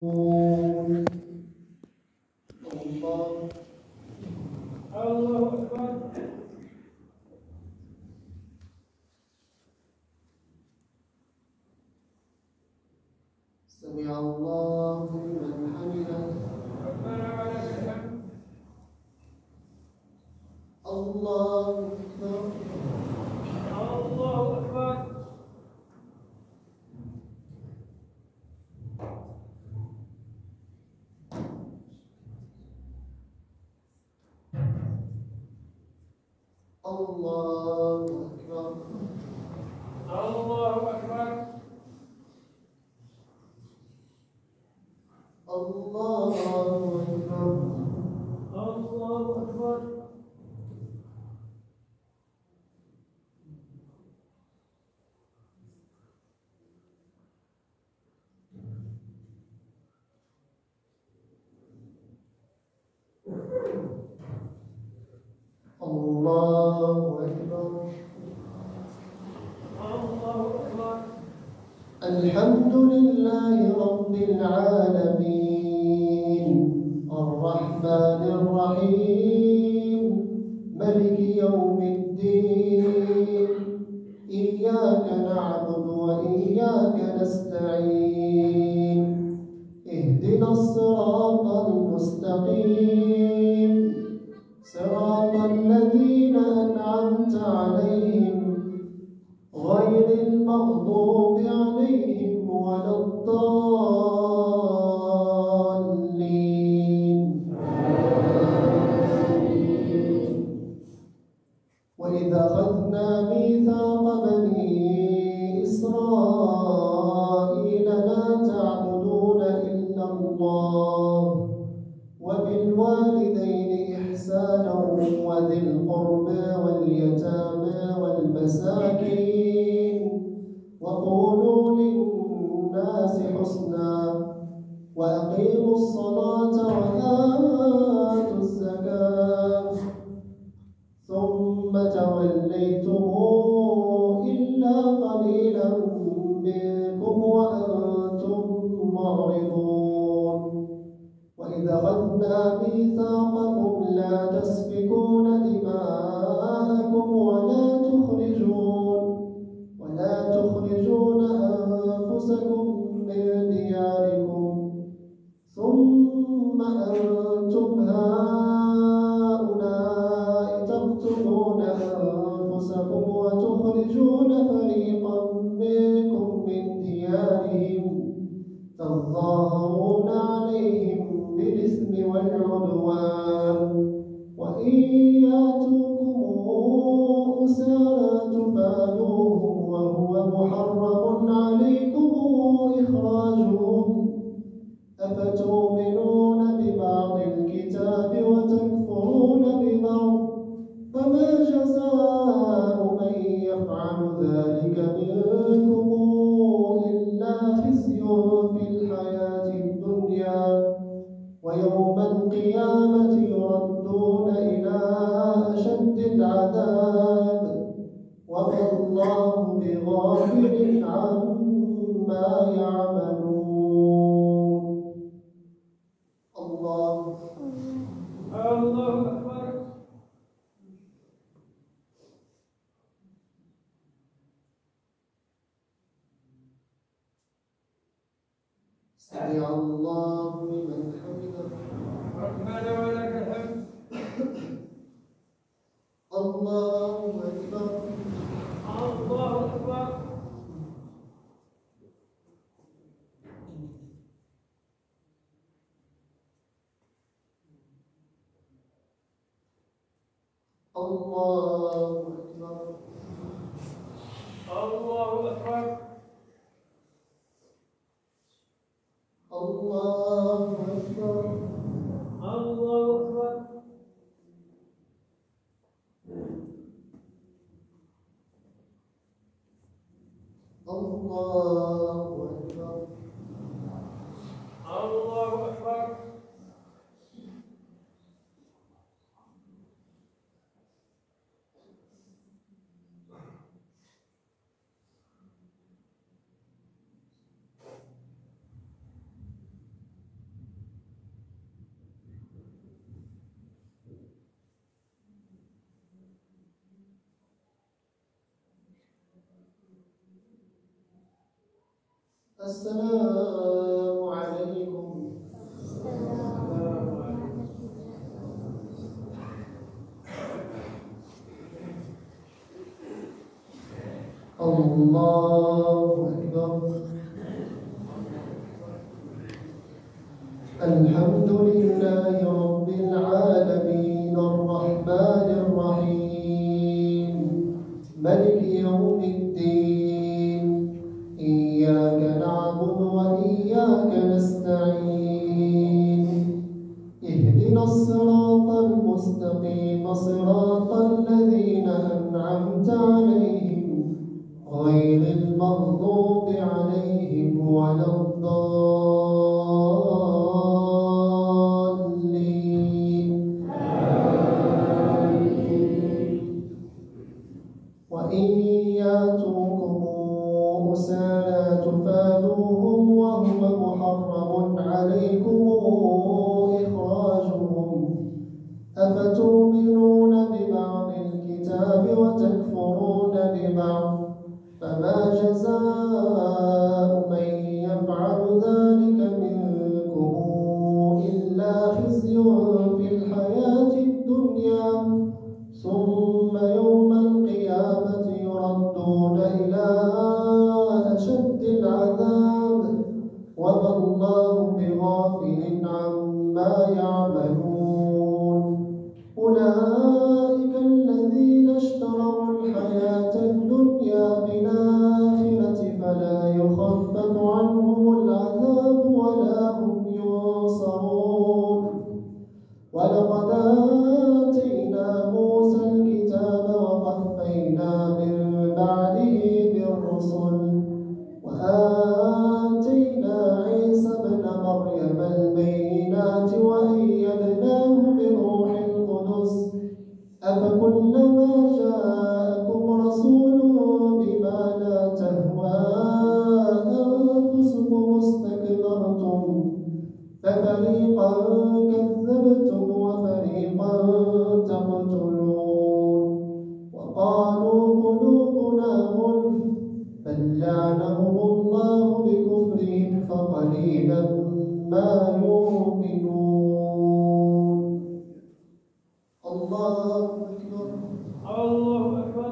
الله أكبر. سمع الله لمن حمده. ربنا ولك الحمد. الله أكبر. الله أكبر. الله أكبر. الله أكبر. الله أكبر. الله أكبر. الله أكبر. الله أكبر. الحمد لله رب العالمين الرحمن الرحيم ملك يوم الدين إياك نعبد وإياك نستعين اهدنا الصراط المستقيم صراط الذين أنعمت عليهم غير المغضوب عليهم ولا الضالين. وإذا أخذنا ميثاق بني إسرائيل لا تعبدون إلا الله وبالوالدين إحسانا وذي القربى واليتامى والمساكين وقولوا للناس حسنا وأقيموا الصلاة وآتوا الزكاة ثم توليتم إلا قليلا منكم وأنتم معرضون. وإذا أخذنا ميثاقكم لا تسفكون دماءكم ولا تخرجون أنفسكم من دياركم ثم أنتم هؤلاء تقتلون أنفسكم وتخرجون فريقا منكم من ديارهم تظاهرون عليهم بالإثم والعدوان وإن يأتوكم أسارى تفادوهم وهو محرم عليكم إخراجهم أفتؤمنون ببعض الكتاب وتكفرون ببعض فما جزاء من يفعل ذلك منكم إلا خزي في الحياة الدنيا ويوم القيامة يردون إلى أشد العذاب وما الله بغافل عما يعملون. الله أكبر. سمع الله لمن حمده. ربنا ولك الحمد. الله أكبر. الله أكبر. الله أكبر. الله أكبر. الله أكبر. الله أكبر. الله أكبر. الله أكبر. السلام عليكم. الله أكبر. الحمد لله رب العالمين الرحمن الرحيم مالك يوم الدين إياك نعبد وإياك نستعين اهدنا الصراط المستقيم صراط الذين أنعمت عليهم غير المغضوب عليهم ولا الضالين. وإن يأتوكم أسارى تفادوهم وهو محرم عليكم إخراجهم أفتؤمنون ببعض الكتاب وتكفرون ببعض فما جزاء من يفعل ذلك منكم إلا خزي في الحياة الدنيا ثم يوم القيامة يردون إلى أشد العذاب وما الله بغافل عما يعملون. أولئك الذين اشتروا الحياة الدنيا بالآخرة فلا يخفف عنهم العذاب ولا هم ينصرون. ولقد آتينا موسى الكتاب وقفينا من بعده بالرسل وآتينا عيسى ابن مريم البينات وأيدناه بروح القدس أفكلما جاءكم رسول بما لا تهوى أنفسكم استكبرتم ففريقا كذبتم وفريقا تقتلون. وقالوا قلوبنا غلف بل لعنهم الله بكفرهم فقليلا ما يؤمنون. الله أكبر. الله أكبر.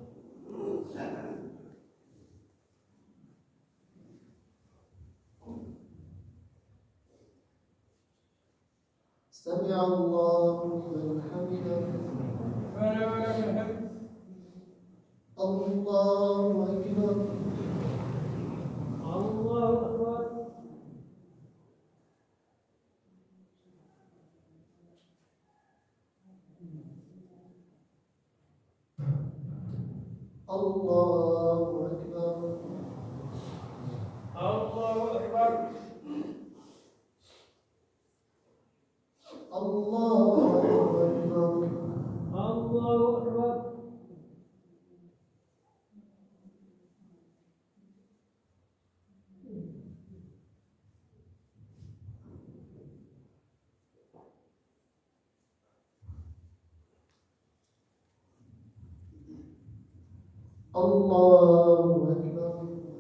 سمع الله لمن حمده. ربنا ولك الحمد. الله أكبر. الله أكبر. الله أكبر. الله أكبر. الله أكبر. الله أكبر. الله أكبر.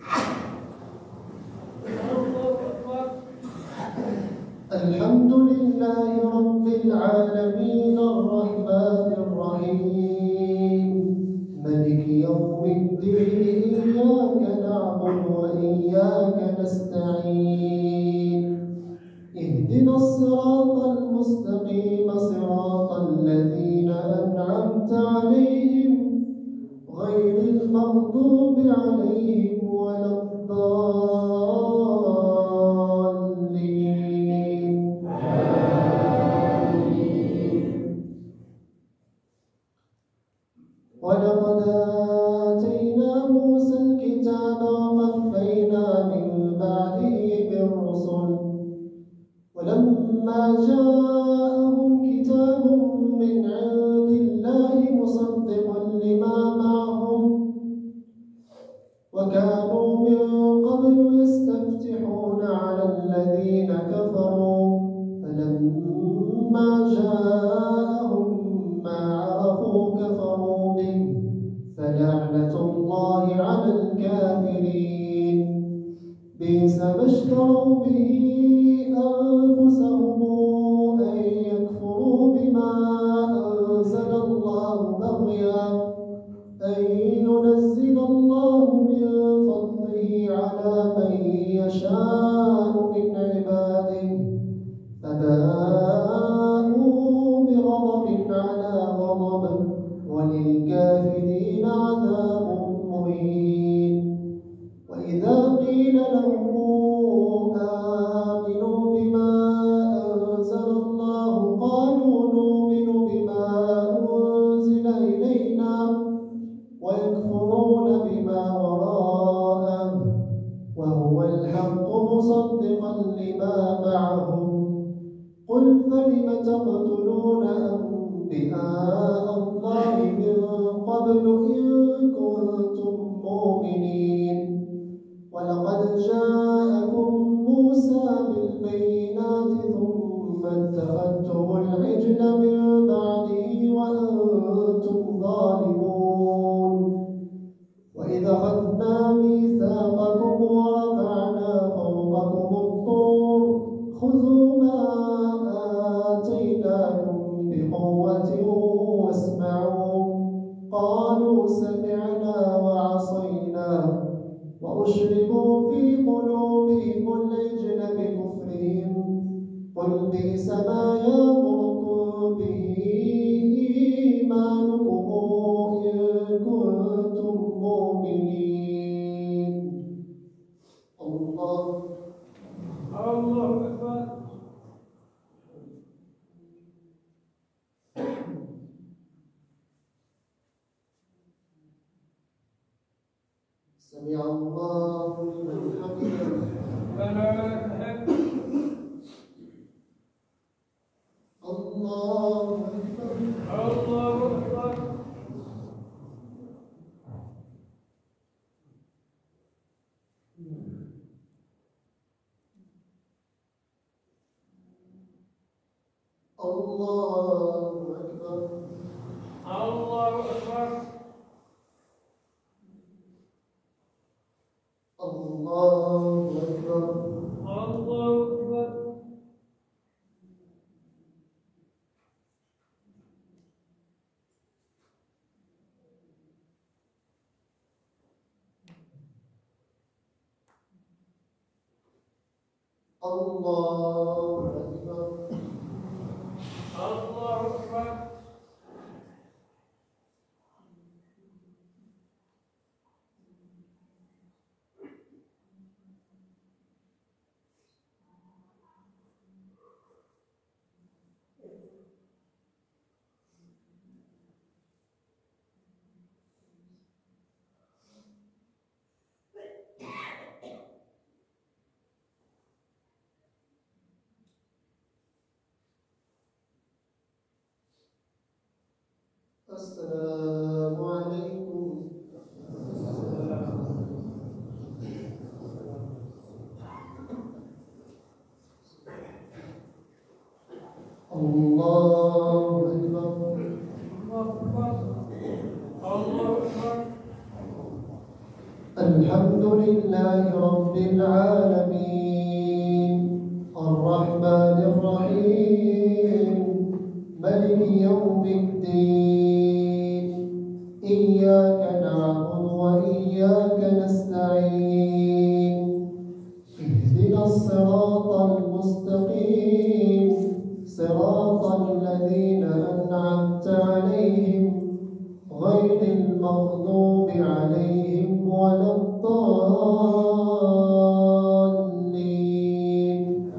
الحمد لله رب العالمين الرحمن الرحيم مالك يوم الدين إياك نعبد وإياك نستعين اهدنا الصراط المستقيم صراط الذين أنعمت عليهم غير المغضوب عليهم ولا الضالين. ولقد آتينا موسى الكتاب وقفينا من بعده بالرسل ولما جاءهم كتاب من عند الله مصدق لما معهم وكانوا من قبل يستفتحون على الذين كفروا فلما جاءهم ما عرفوا كفروا به فلعنة الله على الكافرين. بئس اشتروا به أنفسهم أن يكفروا بما أنزل الله بغيا أن ينزل الله من فضله على من يشاء من عباده فباءوا بغضب على غضب وللكافرين عذاب مهين. وإذا قيل لهم آمنوا بما أنزل الله قالوا نؤمن بما أنزل إلينا ويكفرون بما وراءه وهو الحق مصدقا لما معهم قل فلم تقتلون أنبياء الله من قبل إن كنتم مؤمنين ولقد جاءكم موسى بالبينات ثم اتخذتم العجل من بعده وأنتم ظالمون. وإذا أخذنا ميثاقكم ورفعنا فوقكم الطور خذوا ما آتيناكم بقوة واسمعوا قالوا سمعنا وعصينا وأشربوا في قلوبهم العجل بكفرهم قل بئس ما يأمركم به إيمانكم إن كنتم مؤمنين. الله أكبر. سمع الله لمن حمده. ربنا ولك الحمد. الله أكبر. الله أكبر. الله أكبر. الله أكبر. الله أكبر. الله أكبر. الله أكبر. الله أكبر. السلام عليكم. الله أكبر. الله أكبر. الحمد لله رب العالمين الرحمن الرحيم مالك يوم الدين إياك نعبد وإياك نستعين اهدنا الصراط المستقيم صراط الذين أنعمت عليهم غير المغضوب عليهم ولا الضالين.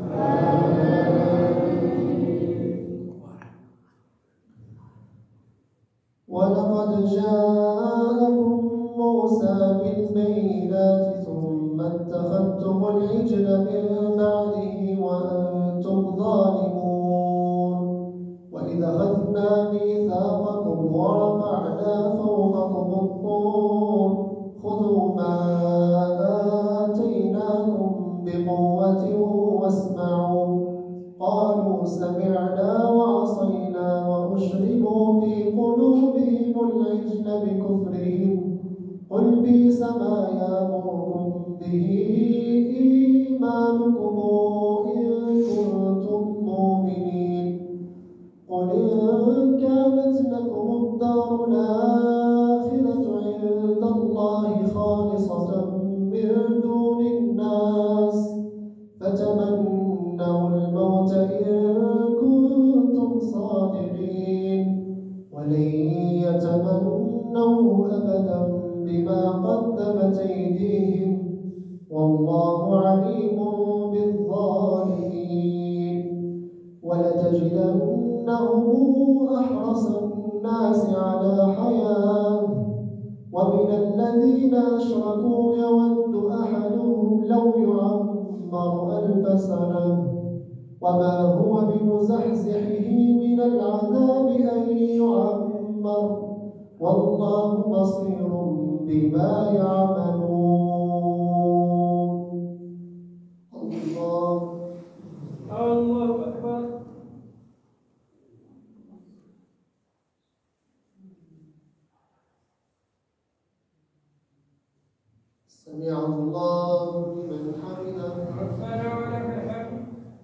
ولقد جاءكم موسى بالبينات ثم اتخذتم العجل من بعده وأنتم ظالمون. وإذا أخذنا ميثاقكم ورفعنا فوقكم الطور خذوا ما آتيناكم بقوة واسمعوا قالوا سمعنا وعصينا وأشربوا في قلوبهم العجل بكفرهم قل بئس ما يأمركم به إيمانكم ولتجدنهم أحرص الناس على حياة ومن الذين أشركوا يود أحدهم لو يعمر 1000 سنة وما هو بمزحزحه من العذاب أن يعمر والله بصير بما يعملون. الله أكبر. سمع الله لمن حمده. ربنا ولك الحمد.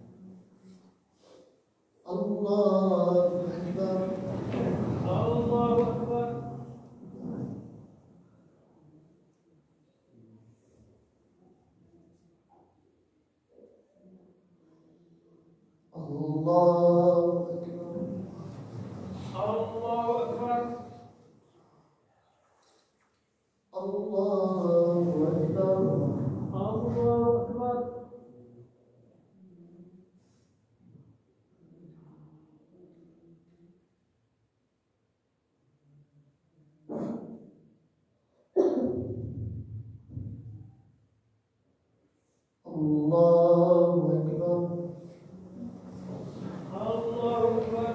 الله أكبر. الله أكبر. الله أكبر. الله أكبر. الله أكبر. الله أكبر. الله أكبر. الله أكبر.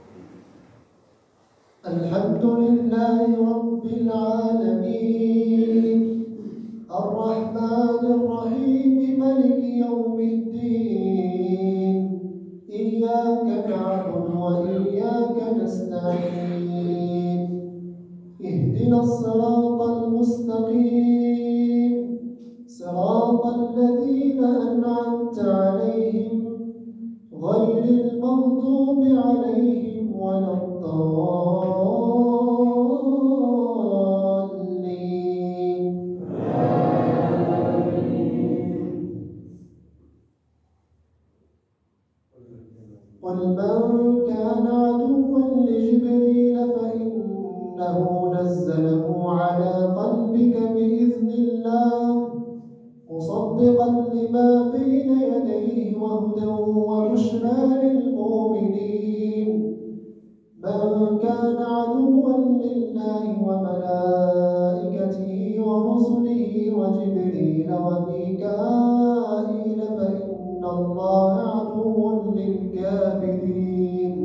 الحمد لله رب العالمين الرحمن الرحيم ملك يوم الدين إياك نعبد وإياك نستعين اهدنا الصراط المستقيم صراط الذين أنعمت عليهم غير المغضوب عليهم ولا الضالين. قل من كان عدوا لجبريل فإنه نزله على قلبك بإذن الله مصدقا لما بين يديه وهدى وبشرى للمؤمنين. من كان عدوا لله وملائكته ورسله وجبريل وميكائيل فإن الله عدو للكافرين.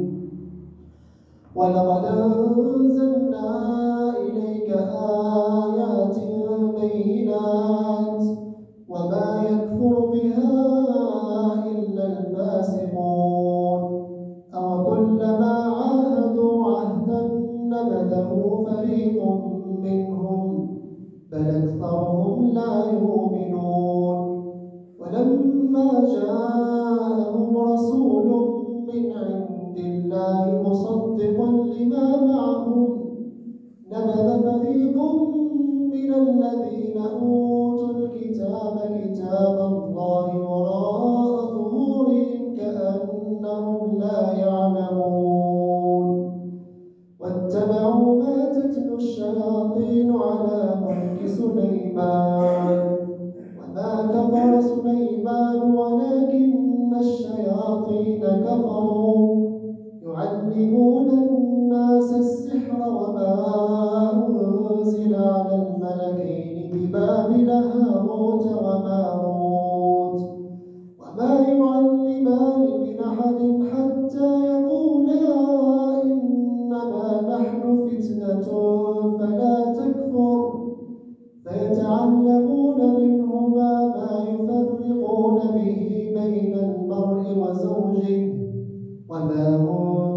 ولقد أنزلنا إليك آيات بينات وما يكفر بها إلا الفاسقون أوكلما عاهدوا عهدا نبذه فريق منهم بل أكثرهم لا يؤمنون. ولما جاءهم رسول من عند الله مصدقا لما معهم نبذ فريق من الذين أوتوا الكتاب كتاب الله وراء ظهورهم كأنهم لا يعلمون. واتبعوا ما تتلو الشياطين على ملك سليمان وما كفر سليمان ولكن الشياطين كفروا يعلمون الناس السحر وما أنزل على الملكين ببابل هاروت وماروت وما يعلمان من أحد حتى يقولا إنما نحن فتنة فلا تكفر فيتعلمون منهما ما يفرقون به بين المرء وزوجه وما هم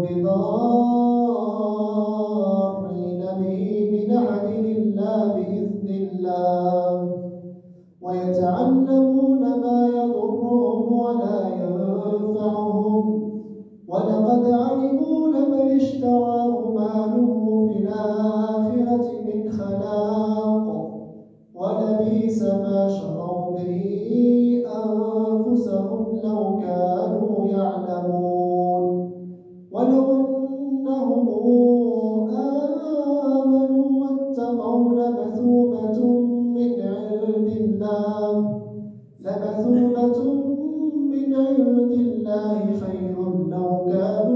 بضارين به من أحد إلا بإذن الله ويتعلمون ما يضرهم ولا ينفعهم ولقد علموا لمن اشتراه ما له في الآخرة من خلاق ولبئس ما شروا به أنفسهم لو كانوا يعلمون. ولو أنهم آمنوا واتقوا لمثوبة من عند الله خير لو كانوا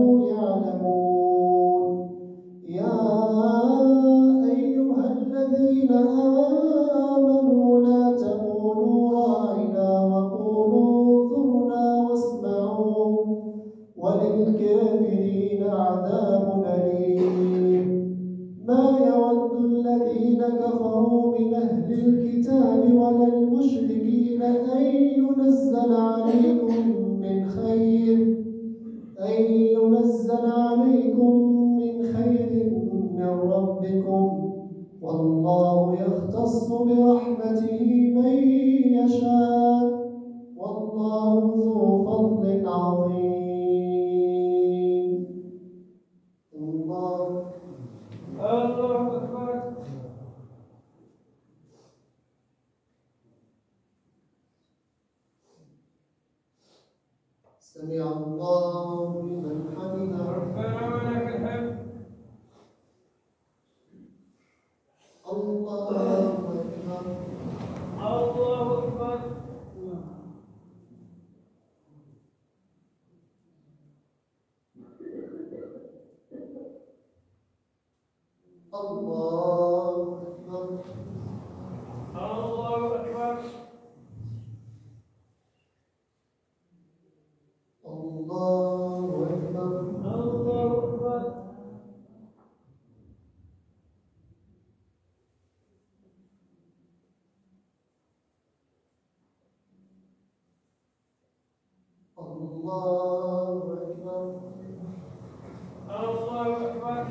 وللكافرين عذاب أليم. ما يود الذين كفروا من أهل الكتاب ولا المشركين أن ينزل عليكم من خير من ربكم، والله يختص برحمته من يشاء، والله ذو فضل عظيم. الله أكبر. سمع الله لمن حمده. ربنا ولك الحمد. الله أكبر. الله أكبر. الله أكبر. الله أكبر. الله أكبر. الله أكبر. الله أكبر. الله أكبر.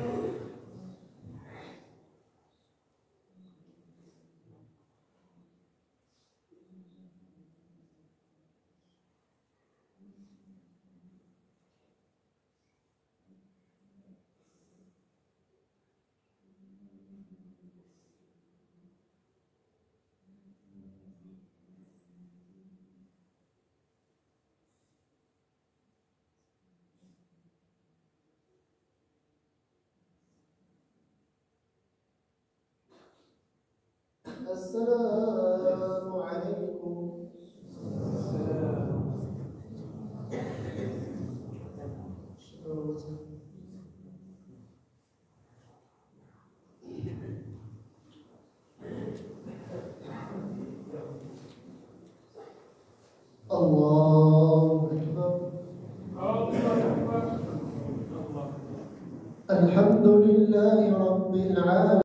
السلام عليكم. الله أكبر. الحمد لله رب العالمين.